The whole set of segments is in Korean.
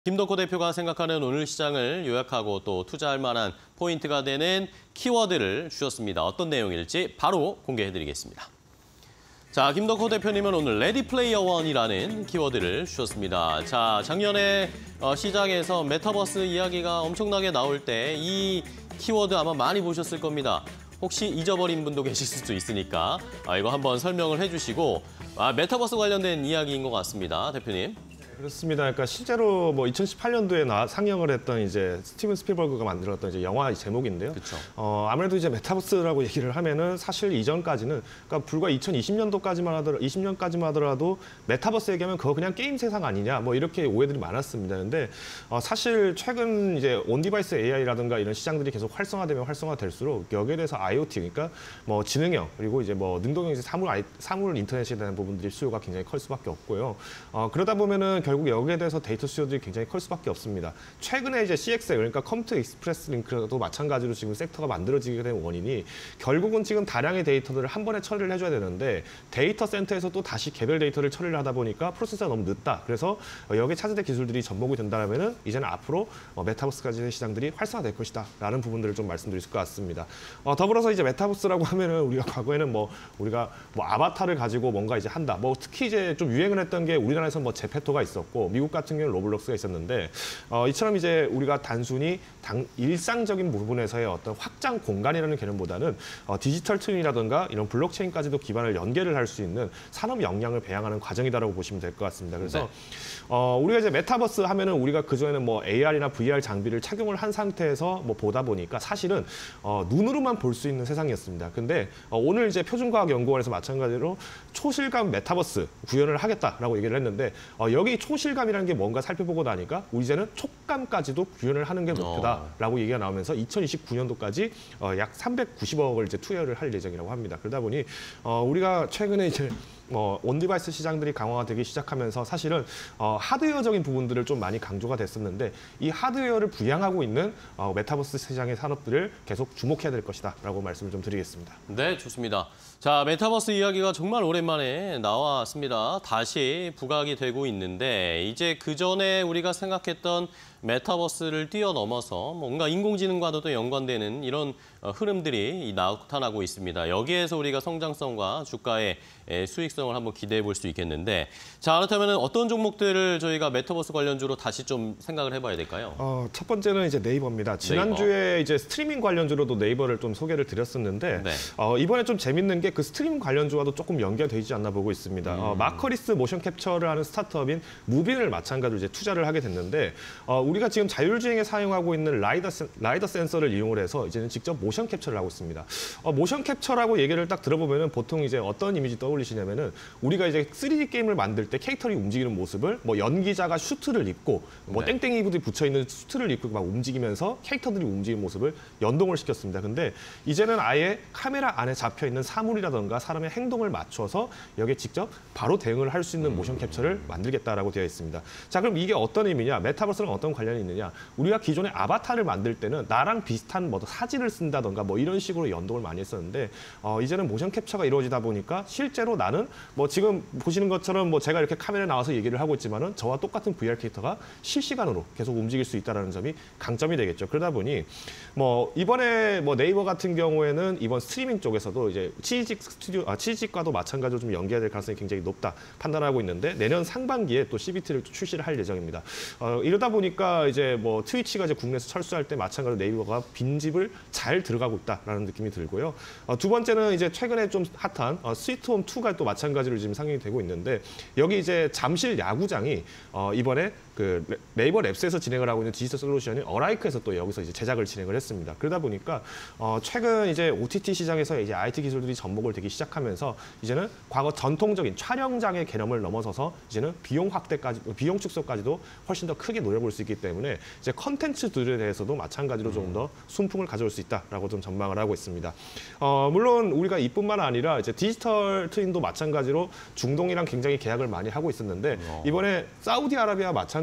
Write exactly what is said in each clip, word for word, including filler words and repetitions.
김덕호 대표가 생각하는 오늘 시장을 요약하고 또 투자할 만한 포인트가 되는 키워드를 주셨습니다. 어떤 내용일지 바로 공개해드리겠습니다. 자, 김덕호 대표님은 오늘 레디 플레이어 원이라는 키워드를 주셨습니다. 자, 작년에 어, 시장에서 메타버스 이야기가 엄청나게 나올 때 이 키워드 아마 많이 보셨을 겁니다. 혹시 잊어버린 분도 계실 수도 있으니까 아, 이거 한번 설명을 해주시고 아, 메타버스 관련된 이야기인 것 같습니다, 대표님. 그렇습니다. 그러니까 실제로 뭐 이천십팔 년도에 나, 상영을 했던 이제 스티븐 스필버그가 만들었던 이제 영화 제목인데요. 그쵸. 어, 아무래도 이제 메타버스라고 얘기를 하면은 사실 이전까지는 그러니까 불과 이천이십 년도까지만 하더라도 이십 년까지만 하더라도 메타버스 얘기하면 그거 그냥 게임 세상 아니냐 뭐 이렇게 오해들이 많았습니다. 근데 어, 사실 최근 이제 온디바이스 에이아이라든가 이런 시장들이 계속 활성화되면 활성화될수록 여기에 대해서 아이오티 그러니까 뭐 지능형 그리고 이제 뭐 능동형 이제 사물 아이, 사물 인터넷에 대한 부분들이 수요가 굉장히 클 수밖에 없고요. 어, 그러다 보면은 결국 여기에 대해서 데이터 수요들이 굉장히 클 수밖에 없습니다. 최근에 이제 씨엑스엘 그러니까 컴퓨터 익스프레스 링크도 마찬가지로 지금 섹터가 만들어지게 된 원인이 결국은 지금 다량의 데이터들을 한 번에 처리를 해줘야 되는데 데이터 센터에서 또 다시 개별 데이터를 처리를 하다 보니까 프로세서가 너무 늦다. 그래서 여기에 차세대 기술들이 접목이 된다면은 이제는 앞으로 메타버스까지의 시장들이 활성화될 것이다. 라는 부분들을 좀 말씀드릴 것 같습니다. 어, 더불어서 이제 메타버스라고 하면은 우리가 과거에는 뭐 우리가 뭐 아바타를 가지고 뭔가 이제 한다. 뭐 특히 이제 좀 유행을 했던 게 우리나라에서 뭐 제페토가 있었고 미국 같은 경우는 로블록스가 있었는데 어, 이처럼 이제 우리가 단순히 당, 일상적인 부분에서의 어떤 확장 공간이라는 개념보다는 어, 디지털 트윈이라든가 이런 블록체인까지도 기반을 연계를 할 수 있는 산업 역량을 배양하는 과정이다라고 보시면 될 것 같습니다. 그래서 네. 어, 우리가 이제 메타버스 하면은 우리가 그전에는 뭐 에이알이나 브이알 장비를 착용을 한 상태에서 뭐 보다 보니까 사실은 어, 눈으로만 볼 수 있는 세상이었습니다. 근데 어, 오늘 이제 표준과학연구원에서 마찬가지로 초실감 메타버스 구현을 하겠다라고 얘기를 했는데 어, 여기 초실감이라는 게 뭔가 살펴보고 나니까 우리 이제는 촉감까지도 구현을 하는 게 목표다라고 어. 얘기가 나오면서 이천이십구 년도까지 어, 약 삼백구십억을 이제 투여를 할 예정이라고 합니다. 그러다 보니 어, 우리가 최근에 이제 뭐 온디바이스 시장들이 강화가 되기 시작하면서 사실은 어, 하드웨어적인 부분들을 좀 많이 강조가 됐었는데 이 하드웨어를 부양하고 있는 어, 메타버스 시장의 산업들을 계속 주목해야 될 것이다라고 말씀을 좀 드리겠습니다. 네, 좋습니다. 자, 메타버스 이야기가 정말 오랜만에 나왔습니다. 다시 부각이 되고 있는데 이제 그전에 우리가 생각했던 메타버스를 뛰어넘어서 뭔가 인공지능과도 또 연관되는 이런 흐름들이 나타나고 있습니다. 여기에서 우리가 성장성과 주가의 수익성을 한번 기대해 볼 수 있겠는데 자, 그렇다면 어떤 종목들을 저희가 메타버스 관련주로 다시 좀 생각을 해봐야 될까요? 어, 첫 번째는 이제 네이버입니다. 지난주에 네이버. 이제 스트리밍 관련주로도 네이버를 좀 소개를 드렸었는데 네. 어, 이번에 좀 재밌는 게 그 스트리밍 관련주와도 조금 연결되지 않나 보고 있습니다. 음. 어, 마커리스 모션 캡처를 하는 스타트업인 무빈을 마찬가지로 이제 투자를 하게 됐는데 어, 우리가 지금 자율주행에 사용하고 있는 라이더, 센, 라이더 센서를 이용을 해서 이제는 직접 모션 캡처를 하고 있습니다. 어, 모션 캡처라고 얘기를 딱 들어보면은 보통 이제 어떤 이미지 떠올리시냐면은 우리가 이제 쓰리디 게임을 만들 때 캐릭터들이 움직이는 모습을 뭐 연기자가 슈트를 입고 뭐 네. 땡땡이 부들이 붙여 있는 슈트를 입고 막 움직이면서 캐릭터들이 움직이는 모습을 연동을 시켰습니다. 근데 이제는 아예 카메라 안에 잡혀 있는 사물이라든가 사람의 행동을 맞춰서 여기에 직접 바로 대응을 할 수 있는 모션 캡처를 만들겠다라고 되어 있습니다. 자, 그럼 이게 어떤 의미냐? 메타버스랑 어떤 관련이 있느냐? 우리가 기존에 아바타를 만들 때는 나랑 비슷한 뭐 사진을 쓴다던가 뭐 이런 식으로 연동을 많이 했었는데 어, 이제는 모션 캡처가 이루어지다 보니까 실제로 나는 뭐 지금 보시는 것처럼 뭐 제가 이렇게 카메라에 나와서 얘기를 하고 있지만은 저와 똑같은 브이알 캐릭터가 실시간으로 계속 움직일 수 있다는 점이 강점이 되겠죠. 그러다 보니 뭐 이번에 뭐 네이버 같은 경우에는 이번 스트리밍 쪽에서도 이제 치즈직 스튜디오 아 치즈직과도 마찬가지로 좀 연계될 가능성이 굉장히 높다 판단하고 있는데 내년 상반기에 또 씨비티를 출시를 할 예정입니다. 어, 이러다 보니까 이제 뭐 트위치가 이제 국내에서 철수할 때 마찬가지로 네이버가 빈집을 잘 들어가고 있다라는 느낌이 들고요. 어, 두 번째는 이제 최근에 좀 핫한 어, 스위트홈 투가 또 마찬가지로 지금 상영이 되고 있는데 여기 이제 잠실 야구장이 어, 이번에 그 네이버 랩스에서 진행을 하고 있는 디지털 솔루션인 어라이크에서 또 여기서 이제 제작을 진행을 했습니다. 그러다 보니까 어, 최근 이제 오티티 시장에서 이제 아이티 기술들이 접목을 되기 시작하면서 이제는 과거 전통적인 촬영장의 개념을 넘어서서 이제는 비용 확대까지, 비용 축소까지도 훨씬 더 크게 노려볼 수 있기 때문에 이제 컨텐츠들에 대해서도 마찬가지로 조금 더 순풍을 가져올 수 있다라고 좀 전망을 하고 있습니다. 어, 물론 우리가 이뿐만 아니라 이제 디지털 트윈도 마찬가지로 중동이랑 굉장히 계약을 많이 하고 있었는데 이번에 사우디아라비아 마찬가지로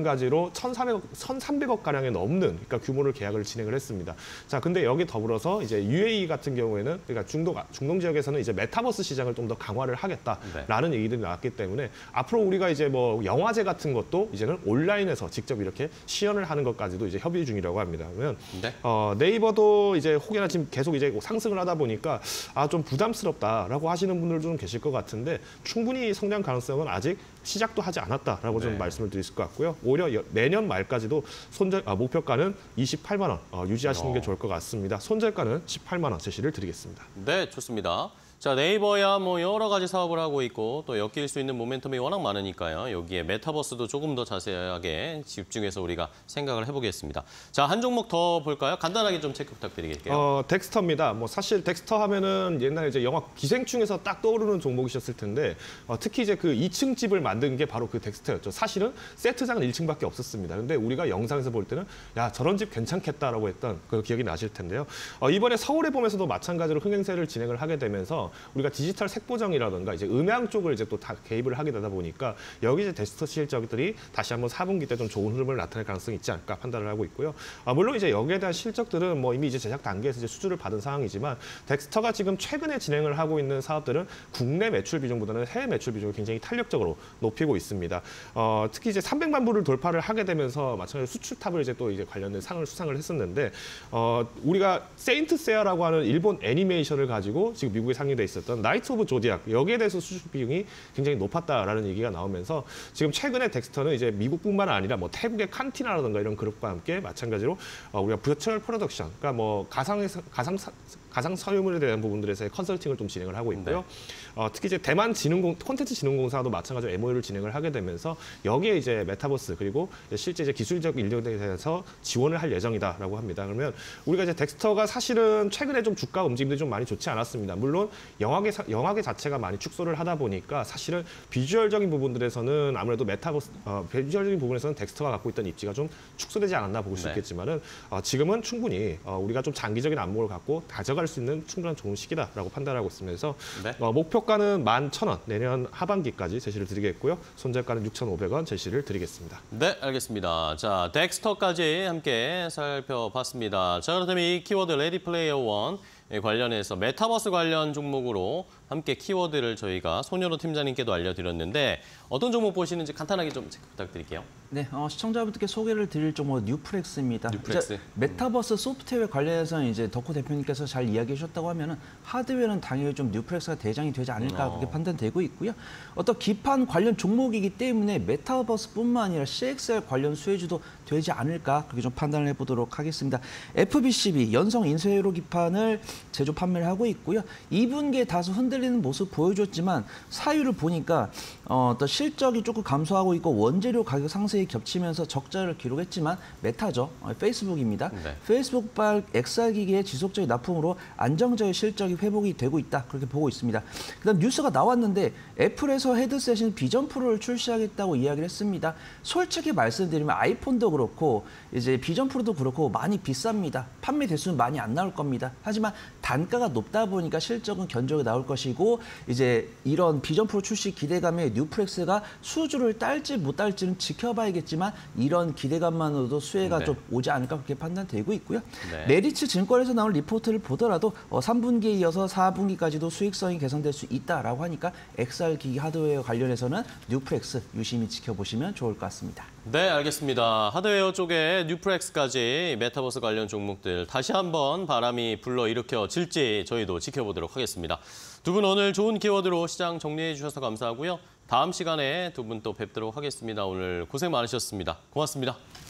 가지로 천삼백억, 천삼백억 가량에 넘는 그러니까 규모를 계약을 진행을 했습니다. 자, 근데 여기 더불어서 이제 유에이이 같은 경우에는 그러니까 중동 중동 지역에서는 이제 메타버스 시장을 좀 더 강화를 하겠다라는 네. 얘기들이 나왔기 때문에 앞으로 우리가 이제 뭐 영화제 같은 것도 이제는 온라인에서 직접 이렇게 시연을 하는 것까지도 이제 협의 중이라고 합니다. 그러면 네. 어, 네이버도 이제 혹여나 지금 계속 이제 상승을 하다 보니까 아, 좀 부담스럽다라고 하시는 분들도 좀 계실 것 같은데 충분히 성장 가능성은 아직 시작도 하지 않았다라고 네. 좀 말씀을 드릴 것 같고요. 오히려 내년 말까지도 손절 아, 목표가는 이십팔만 원 어, 유지하시는 어. 게 좋을 것 같습니다. 손절가는 십팔만 원 제시를 드리겠습니다. 네, 좋습니다. 자, 네이버야 뭐 여러 가지 사업을 하고 있고 또 엮일 수 있는 모멘텀이 워낙 많으니까요. 여기에 메타버스도 조금 더 자세하게 집중해서 우리가 생각을 해보겠습니다. 자, 한 종목 더 볼까요? 간단하게 좀 체크 부탁드리겠게요. 어, 덱스터입니다. 뭐 사실 덱스터 하면은 옛날에 이제 영화 기생충에서 딱 떠오르는 종목이셨을 텐데 어, 특히 이제 그 이 층 집을 만든 게 바로 그 덱스터였죠. 사실은 세트장은 일 층밖에 없었습니다. 근데 우리가 영상에서 볼 때는 야, 저런 집 괜찮겠다라고 했던 그 기억이 나실 텐데요. 어, 이번에 서울의 봄에서도 마찬가지로 흥행세를 진행을 하게 되면서 우리가 디지털 색보정이라든가 이제 음향 쪽을 이제 또 다 개입을 하게 되다 보니까 여기 이제 덱스터 실적들이 다시 한번 사 분기 때 좀 좋은 흐름을 나타낼 가능성이 있지 않을까 판단을 하고 있고요. 아, 물론 이제 여기에 대한 실적들은 뭐 이미 이제 제작 단계에서 이제 수주를 받은 상황이지만 덱스터가 지금 최근에 진행을 하고 있는 사업들은 국내 매출 비중보다는 해외 매출 비중을 굉장히 탄력적으로 높이고 있습니다. 어, 특히 이제 삼백만 부를 돌파를 하게 되면서 마찬가지로 수출탑을 이제 또 이제 관련된 상을 수상을 했었는데 어, 우리가 세인트 세아라고 하는 일본 애니메이션을 가지고 지금 미국에 상영돼 있었던 나이트 오브 조디악 여기에 대해서 수출 비중이 굉장히 높았다라는 얘기가 나오면서 지금 최근에 덱스터는 이제 미국뿐만 아니라 뭐 태국의 칸티나라든가 이런 그룹과 함께 마찬가지로 어, 우리가 버추얼 프로덕션 그러니까 뭐 가상 가상 가상 서유물에 대한 부분들에서의 컨설팅을 좀 진행을 하고 있고요. 네. 어, 특히 이제 대만 진흥공 콘텐츠 진흥공사도 마찬가지로 엠오유를 진행을 하게 되면서 여기에 이제 메타버스 그리고 실제 이제 기술적 인력에 대해서 지원을 할 예정이다라고 합니다. 그러면 우리가 이제 덱스터가 사실은 최근에 좀 주가 움직임들이 좀 많이 좋지 않았습니다. 물론 영화계 영화계 자체가 많이 축소를 하다 보니까 사실은 비주얼적인 부분들에서는 아무래도 메타버스 어, 비주얼적인 부분에서는 덱스터가 갖고 있던 입지가 좀 축소되지 않았나 보실 수 네. 있겠지만은 어, 지금은 충분히 어, 우리가 좀 장기적인 안목을 갖고 가져갈 수 있는 충분한 좋은 시기다라고 판단하고 있으면서 네. 어, 목표가는 만 천 원 내년 하반기까지 제시를 드리겠고요. 손절가는 육천오백 원 제시를 드리겠습니다. 네, 알겠습니다. 자, 덱스터까지 함께 살펴봤습니다. 자, 그렇다면 이 키워드 레디 플레이어 원 관련해서 메타버스 관련 종목으로 함께 키워드를 저희가 손현호 팀장님께도 알려드렸는데 어떤 종목 보시는지 간단하게 좀 체크 부탁드릴게요. 네, 어, 시청자분들께 소개를 드릴 종목은 뉴프렉스입니다. 뉴프렉스. 메타버스 소프트웨어 관련해서는 이제 덕후 대표님께서 잘 이야기해 주셨다고 하면은 하드웨어는 당연히 좀 뉴프렉스가 대장이 되지 않을까 어. 그렇게 판단되고 있고요. 어떤 기판 관련 종목이기 때문에 메타버스뿐만 아니라 씨엑스알 관련 수혜주도 되지 않을까 그렇게 좀 판단을 해보도록 하겠습니다. 에프비씨비 연성 인쇄회로 기판을 제조 판매를 하고 있고요. 이 분기에 다소 흔들리는 모습 보여줬지만 사유를 보니까 어, 또 실적이 조금 감소하고 있고 원재료 가격 상승이 겹치면서 적자를 기록했지만 메타죠. 어, 페이스북입니다. 네. 페이스북발 엑스알 기기의 지속적인 납품으로 안정적인 실적이 회복이 되고 있다. 그렇게 보고 있습니다. 그다음 뉴스가 나왔는데 애플에서 헤드셋인 비전 프로를 출시하겠다고 이야기를 했습니다. 솔직히 말씀드리면 아이폰도 그렇고 이제 비전 프로도 그렇고 많이 비쌉니다. 판매 대수는 많이 안 나올 겁니다. 하지만 단가가 높다 보니까 실적은 견조하게 나올 것이고 이제 이런 비전 프로 출시 기대감에 뉴프렉스가 수주를 딸지 못 딸지는 지켜봐야겠지만 이런 기대감만으로도 수혜가 네. 좀 오지 않을까 그렇게 판단되고 있고요. 네. 메리츠 증권에서 나온 리포트를 보더라도 어, 삼 분기에 이어서 사 분기까지도 수익성이 개선될 수 있다라고 하니까 엑스알 기기 하드웨어 관련해서는 뉴프렉스 유심히 지켜보시면 좋을 것 같습니다. 네, 알겠습니다. 하드웨어 쪽에 뉴프렉스까지 메타버스 관련 종목들 다시 한번 바람이 불러일으켜질지 저희도 지켜보도록 하겠습니다. 두 분 오늘 좋은 키워드로 시장 정리해 주셔서 감사하고요. 다음 시간에 두 분 또 뵙도록 하겠습니다. 오늘 고생 많으셨습니다. 고맙습니다.